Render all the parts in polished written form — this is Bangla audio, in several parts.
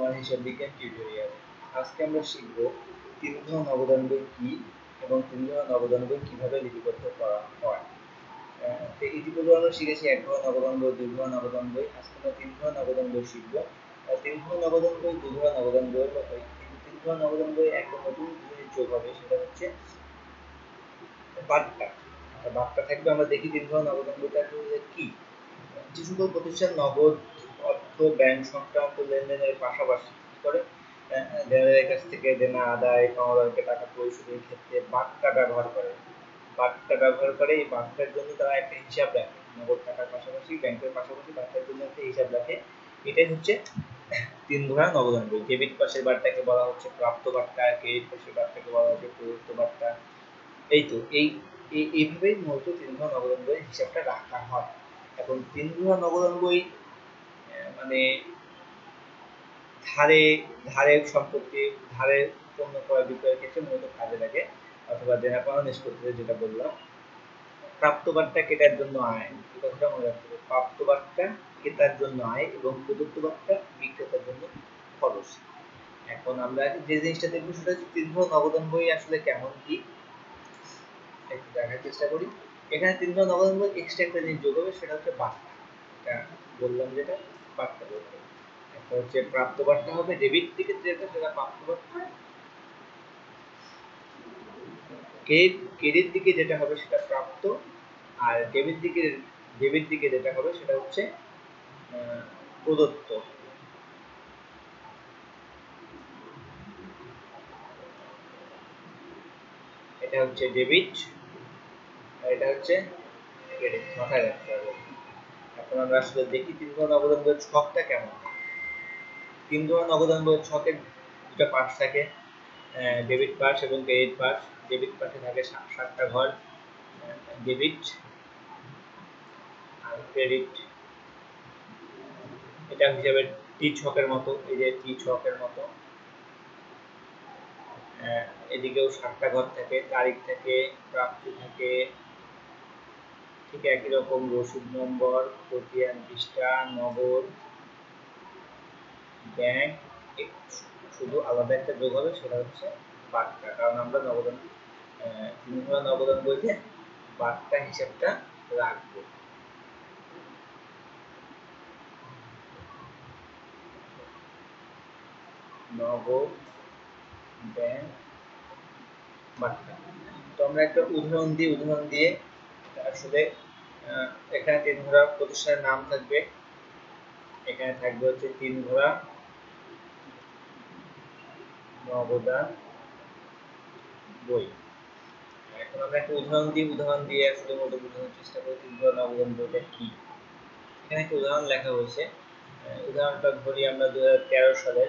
আমার হিসাব বিজ্ঞান টিউটোরিয়াল। আজকে আমরা শিখব 3 ঘন নবদান বই কি এবং 3 ঘন নবদান বই কিভাবে লিপিবদ্ধ করা হয়। তো ইতিপূর্বে আমরা শিখেছি 1 ঘন নবদান বই, 2 ঘন নবদান বই। আজকে আমরা 3 ঘন নবদান বই শিখব। 3 ঘন নবদান বই, 2 ঘন নবদান বইয়ের মতোই কিন্তু 3 ঘন নবদান বই একটা নতুন জিনিস যোগ হবে, সেটা হচ্ছে বার্তা। বার্তা থাকবে। আমরা দেখি 3 ঘন নবদান বইটা কি। যে সকল প্রতিষ্ঠান নগদ অর্থ ব্যাংক সংক্রান্ত লেনদেনের পাশাপাশি কি করে, দেনাদারের কাছ থেকে দেনা আদায়, পাওনাদারকে টাকা পরিশোধের ক্ষেত্রে বার্তা ব্যবহার করে। বার্তা ব্যবহার করে এই বার্তার জন্য তারা একটা হিসাব রাখে, নগদ টাকার পাশাপাশি ব্যাংকের পাশাপাশি বার্তার জন্য একটা হিসাব রাখে। এটাই হচ্ছে 3 ঘন নবদান বই। ডেবিট পাশের বার্তাকে বলা হচ্ছে প্রাপ্ত বার্তা, ক্রেডিট পাশের বার্তাকে বলা হচ্ছে প্রদত্ত বার্তা। এই তো এইভাবেই মূলত 3 ঘন নবদান বইয়ের হিসাবটা রাখা হয়। এখন 3 ঘন নবদান বই মানে ধারে সম্পত্তি, ধারে পণ্য ক্রয় বিক্রয়ের ক্ষেত্রে মূলত কাজে লাগে, অথবা দেনা পাওনা নিষ্পত্তিতে যেটা বললাম। প্রাপ্ত বার্তা ক্রেতার জন্য আয়, এই কথাটা মনে রাখতে হবে। প্রাপ্ত বার্তা ক্রেতার জন্য আয় এবং প্রদত্ত বার্তা বিক্রেতার জন্য খরচ। এখন আমরা যে জিনিসটা দেখবো সেটা হচ্ছে 3 ঘন নবদান বই আসলে কেমন কি একটু দেখার চেষ্টা করি। এখানে 3 ঘন নবদান বই এক্সট্রা একটা জিনিস যোগ হবে, সেটা হচ্ছে বার্তা। এটা বললাম যেটা বার্তা বলতে, একটা হচ্ছে প্রাপ্ত বার্তা হবে ডেবিট থেকে যেটা, সেটা প্রাপ্ত বার্তা। ক্রেডিট দিকে যেটা হবে সেটা প্রাপ্ত, আর ডেবিট দিকে যেটা হবে সেটা হচ্ছে প্রদত্ত। এটা হচ্ছে ডেবিট আর এটা হচ্ছে ক্রেডিট, মাথায় রাখতে হবে। এখন আমরা আসলে দেখি 3 ঘন নবদান বইয়ের ছকটা কেমন। 3 ঘন নবদান বইয়ের ছকের দুটো পাশ থাকে, ডেবিট পাশ এবং ক্রেডিট পাশ। ডেবিট পাশে থাকে 7টা ঘর, ডেবিট আর ক্রেডিট। এটা হিসাবে টি ছকের মতো, এই যে টি ছকের মতো। এদিকেও 7টা ঘর থাকে, তারিখ থাকে, প্রাপ্তি থাকে, ঠিক একই রকম রসিদ নম্বর, খতিয়ান পৃষ্ঠা, নগদ, ব্যাংক। শুধু আলাদা একটা যোগ হবে, সেটা হচ্ছে বার্তা। কারণ আমরা নবদান 3 ঘন নবদান বইতে বার্তা হিসাবটা রাখবো। নগদ, ব্যাংক, বার্তা। তো আমরা একটা উদাহরণ দিয়ে আসলে এখানে 3 ঘোড়া প্রতিষ্ঠানের নাম থাকবে, এখানে থাকবে হচ্ছে 3 ঘোড়া নবদান বই। এখন আমরা একটা উদাহরণ দিয়ে আসলে মূলত বোঝানোর চেষ্টা করি 3 ঘোড়া নবদান বইটা কি। এখানে একটা উদাহরণ লেখা হয়েছে। উদাহরণটা ধরি আমরা 2013 সালের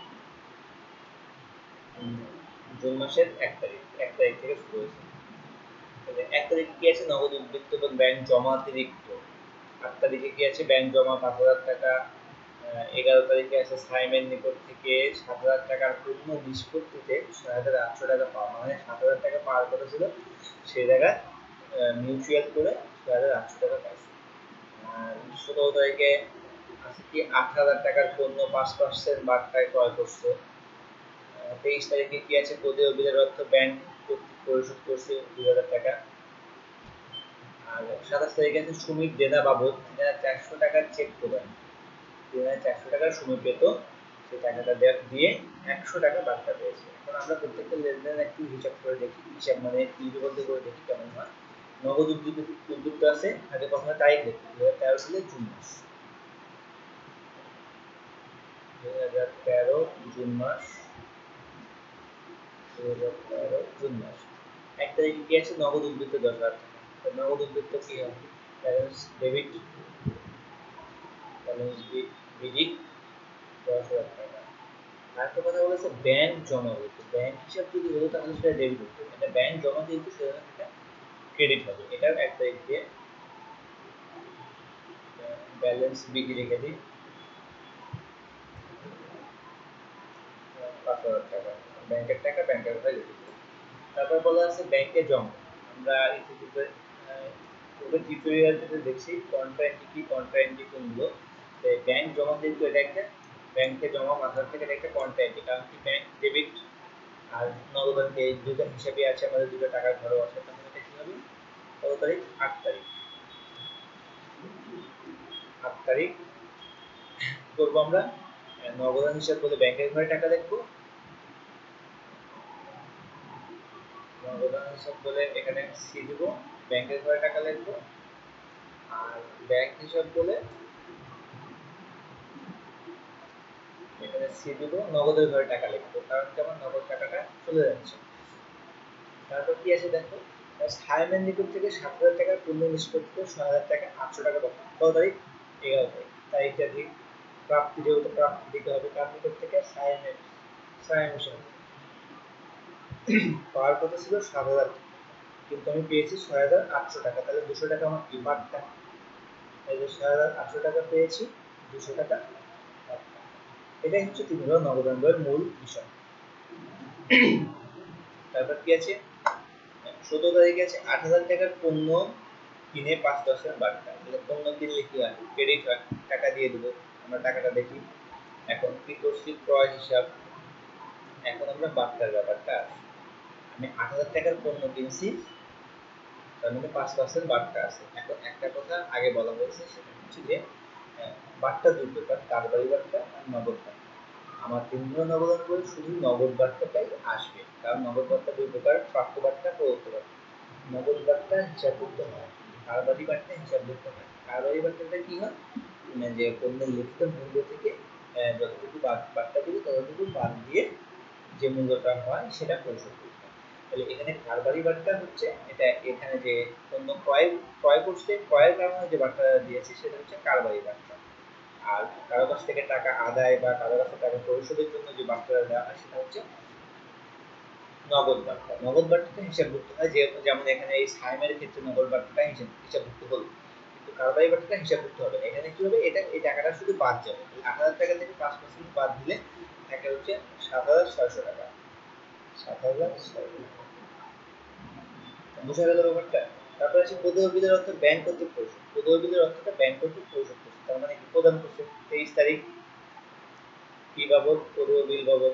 জুন মাসের 1 তারিখ থেকে শুরু হয়েছে। 1 তারিখে কি আছে, নগদ উদ্বৃত্ত এবং ব্যাংক জমা অতিরিক্ত। 8 তারিখে কি আছে, ব্যাংক জমা 5,000 টাকা। 11 তারিখে আছে সাইমের নিকট থেকে 7,000 টাকার পূর্ণ নিষ্পত্তিতে 6,800 টাকা পাওয়া, মানে 7,000 টাকা পাওয়ার কথা ছিল, সেই জায়গায় মিউচুয়াল করে 6,800 টাকা পাইছে। 17 তারিখে আছে কি 8,000 টাকার পণ্য 5% বার্তায় ক্রয় করছে। 23 তারিখে কি আছে, প্রদেয় বিলের অর্থ ব্যাংক কর্তৃক পরিশোধ করছে 2,000 টাকা। আর 27 তারিখে আছে সুমির দেনা বাবদ 3,400 টাকার চেক প্রদান। 3,400 টাকার সুমি পেত, সেই টাকাটা দিয়ে 100 টাকা বার্তা পেয়েছে। এখন আমরা প্রত্যেকটা লেনদেন একটু হিসাব করে দেখি, হিসাব মানে লিপিবদ্ধ করে দেখি কেমন হয়। নগদ উদ্বৃত্ত আছে, আগে প্রথমে তারিখ দেখি, 2013 সালের জুন মাস। 2013 জুন মাস, 2013 জুন মাস। 1 তারিখে কি আছে, নগদ উদ্বৃত্ত 10,000 টাকা। নগদ উদ্বৃত্ত কি হবে, ব্যালেন্স ডেবিট, ব্যালেন্স ক্রেডিট 10,000 টাকা। আরেকটা কথা বলেছে ব্যাংক জমা হতো, ব্যাংক হিসাব যদি হতো তাহলে সেটা ডেবিট হতো, এটা ব্যাংক জমা যেহেতু সেটা ক্রেডিট হবে। এটার 1 তারিখ দিয়ে ব্যালেন্স বিধি রেখে দিই 5,000 টাকা, ব্যাংকের টাকা ব্যাংকের কোথায় লিখে দিই। তারপর বলা আছে ব্যাংকে জমা। আমরা ইতিপূর্বে টিউটোরিয়াল যেটা দেখছি কন্ট্রা এন্ট্রি কি, কন্ট্রা এন্ট্রি কোনগুলো। ব্যাংক জমা যেহেতু এটা একটা ব্যাংকে জমা 5,000 টাকা একটা কন্ট্রাক্ট, কারণ কি ব্যাংক ডেবিট আর নগদ এই দুটো হিসাবে আছে, আমাদের দুটো টাকার ঘরও আছে। তখন এটা কি হবে, কত তারিখ, 8 তারিখ, 8 তারিখ করবো আমরা। নগদান হিসাব বলে ব্যাংকের ঘরে টাকা লিখবো, নগদান হিসাব বলে এখানে সি দিব, ব্যাংকের ঘরে টাকা লিখবো। আর ব্যাংক হিসাব বলে এখানে সি দিব, নগদের ঘরে টাকা লিখবো, কারণ কি আমার নগদ টাকাটা চলে যাচ্ছে। তারপর কি আছে দেখো, সাইমন নিকট থেকে 7,000 টাকার পূর্ণ নিষ্পত্তি 6,000 টাকা 800 টাকা পাবো। কত তারিখ, 11 তারিখ। তারিখটা ঠিক, প্রাপ্তি যেহেতু প্রাপ্তি দিতে হবে, কার নিকট থেকে, সাইমের, সাইম হিসাব পাওয়ার কথা ছিল 7,000 টাকা, কিন্তু আমি পেয়েছি 6,800 টাকা, তাহলে 200 টাকা আমার কি বাড়তা, এই যে 6,800 টাকা পেয়েছি, 200 টাকা বাড়তা। এটাই হচ্ছে 3 নম্বর নগদান বইয়ের মূল বিষয়। তারপর কি আছে, 17 তারিখে আছে 8,000 টাকার পণ্য কিনে 5% বার্তা। তাহলে পণ্য কিনলে কি হয়, ক্রেডিট হয়, টাকা দিয়ে দেবো। আমরা টাকাটা দেখি, এখন কি করছি, ক্রয় হিসাব। এখন আমরা বার্তার ব্যাপারটা আসি, আমি 8,000 টাকার পণ্য কিনছি, তার মধ্যে 5% বার্তা আছে। এখন একটা কথা আগে বলা হয়েছে, সেটা হচ্ছে যে বার্তা দুই প্রকার, কারবারি বার্তা আর নগদ বার্তা। আমার 3 নম্বর নগদান বই শুধু নগদ বার্তাটাই আসবে, কারণ নগদ বার্তা দুই প্রকার, প্রাপ্ত বার্তা, প্রদত্ত বার্তা। নগদ বার্তা হিসাবভুক্ত হয়, কারবারি বার্তা হিসাবভুক্ত হয়। কারবারি বার্তাটা কি হয়, যে পণ্যের লিখিত মূল্য থেকে যতটুকু বার্তা দিবে ততটুকু বাদ দিয়ে যে মূল্যটা হয় সেটা পরিশোধ করতে হয়। তাহলে এখানে কারবারি বার্তা হচ্ছে এটা, এখানে যে পণ্য ক্রয় করছে, ক্রয়ের কারণে যে বার্তা দিয়েছে সেটা হচ্ছে কারবারি বার্তা। আর কারো কাছ থেকে টাকা আদায় বা কারো কাছে টাকা পরিশোধের জন্য যে বার্তাটা দেওয়া হয় সেটা হচ্ছে নগদ বার্তা। নগদ বার্তাটা হিসাবভুক্ত হয়, যেমন এখানে এই সাইমের ক্ষেত্রে নগদ বার্তাটা হিসাবভুক্ত হলো, কিন্তু কারবারি বার্তাটা হিসাবভুক্ত হবে না। এখানে কি হবে, এটা এই টাকাটা শুধু বাদ যাবে। 8,000 টাকা থেকে 5% বাদ দিলে থাকে হচ্ছে 7,600 টাকা, 7,600। বুঝা গেল ব্যাপারটা। তারপর আছে প্রদেয় বিলের অর্থ ব্যাংক কর্তৃক পরিশোধ। প্রদেয় বিলের অর্থটা ব্যাংক কর্তৃক পরিশোধ করছে, তার মানে কি প্রদান করছে 23 তারিখ, কি বাবদ, প্রদেয় বিল বাবদ।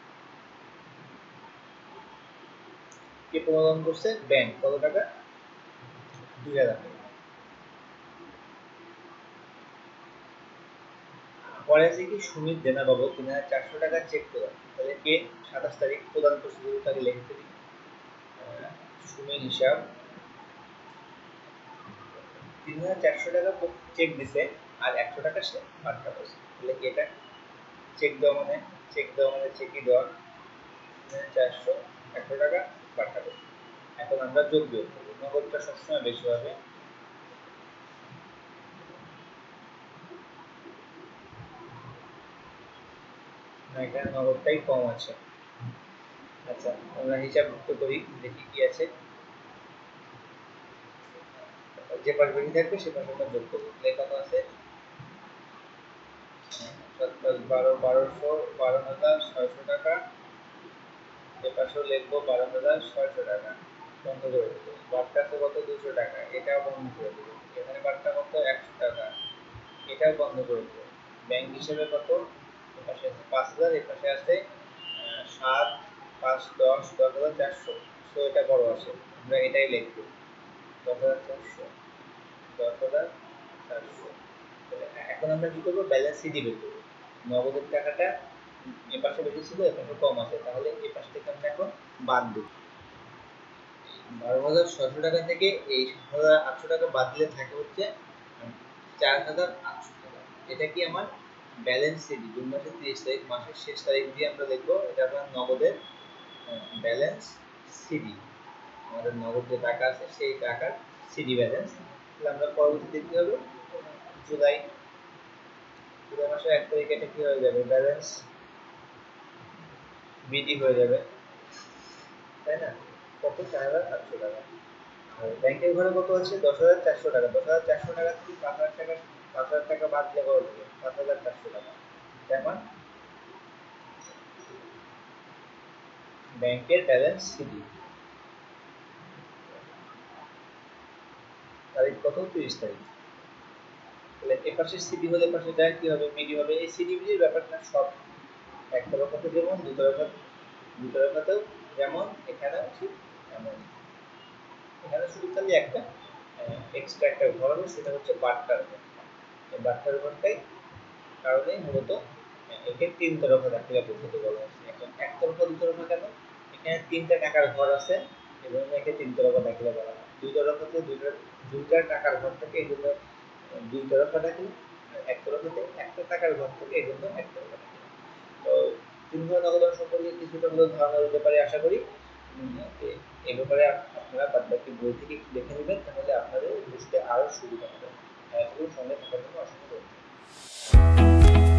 কে প্রদান করছে, ব্যাংক, কত টাকা, 2,000 টাকা। পরে আছে কি সুমিত দেনা বাবদ 3,400 টাকা চেক প্রদান। তাহলে কে 27 তারিখ প্রদান করছে, তাকে লিখে ফেলি, সুমিত হিসাব 3,400 টাকা চেক দিছে, আর 100 টাকা সে বার্তা করছে। তাহলে এটা চেক দেওয়া মানে, চেক দেওয়া মানে চেকই দেওয়া, 3,400, 100 টাকা বার্তা করছে। এখন আমরা যোগ বিয়োগ করবো, নগদটা সবসময় বেশি হবে, এখানে নগদটাই কম আছে। আচ্ছা, আমরা হিসাবভুক্ত করি, দেখি কি আছে, যে পাশ বেশি থাকবে সে পাশে আমরা যোগ করবো। কত আছে, 12,600 টাকা, এ পাশেও লিখবো 12,600 টাকা, বন্ধ করে দেবো। বার্তা আছে কত, 200 টাকা, এটাও বন্ধ করে দেবো। এখানে বার্তা কত, 100 টাকা, এটাও বন্ধ করে দেবো। ব্যাংক হিসেবে কত, এ পাশে আছে 5,000, এ পাশে আছে 7, 5, 10, 10,400। তো এটা বড় আছে, আমরা এটাই লিখবো, 10,400, 10,400। এখন আমরা কি করবো, ব্যালেন্স শিটই বের করবো। নগদের টাকাটা এ পাশে বেশি ছিল, এ পাশে কম আছে, তাহলে এ পাশ থেকে আমরা এখন বাদ দেব। 12,600 টাকা থেকে এই 7,800 টাকা বাদ দিলে থাকে হচ্ছে 4,800 টাকা। এটা কি আমার ব্যালেন্স শিট, জুন মাসের 30 তারিখ, মাসের শেষ তারিখ দিয়ে আমরা দেখবো, এটা আপনার নগদের ব্যালেন্স সিডি, আমাদের নগদ যে টাকা আছে সেই টাকার সিডি ব্যালেন্স। তাহলে আমরা পরবর্তীতে কি হবে, জুলাই, জুলাই মাসের 1 তারিখে এটা কি হয়ে যাবে, ব্যালেন্স বিডি হয়ে যাবে, তাই না, কত, 4,800 টাকা। আর ব্যাংকের ঘরে কত আছে, 10,400 টাকা, 10,400 টাকা থেকে 5,000 টাকা, 5,000 টাকা বাদ দিলে কত হবে, 7,400 টাকা। যেমন ব্যাংকের ব্যালেন্স সিডি, তারিখ কত, 30 তারিখ। তাহলে এপাশে সিডি হলে পাশে যায় কি হবে, মিডি হবে। এই সিডি মিডির ব্যাপারটা সব এক তরফাতে যেমন দুই তরফাতেও যেমন এখানেও ঠিক এমন। এখানে শুধু খালি একটা এক্সট্রা একটা ঘর হবে, সেটা হচ্ছে বাট্টার ঘর। এই বাট্টার ঘরটাই কারণে মূলত একে তিন তরফা দাখিলা পদ্ধতি বলা হচ্ছে। এখন এক তরফা দুই তরফা কেন? এখানে তিনটা টাকার ঘর আছে, এজন্য একে তিন তরফা দাখিলা বলা হয়। দুই তরফাতে দুইটা টাকার ঘর থাকে, এই জন্য দুই তরফা দাখিলা। এক তরফাতে একটা টাকার ঘর থাকে, এই জন্য এক তরফা দাখিলা। তো তিন ঘর নগদান সম্পর্কে কিছুটা হলেও ধারণা দিতে পারি আশা করি। এই ব্যাপারে আপনারা বাদবাকি বই থেকে একটু দেখে নেবেন, তাহলে আপনাদের বুঝতে আরো সুবিধা হবে। এতক্ষণ সঙ্গে থাকার জন্য অসংখ্য ধন্যবাদ।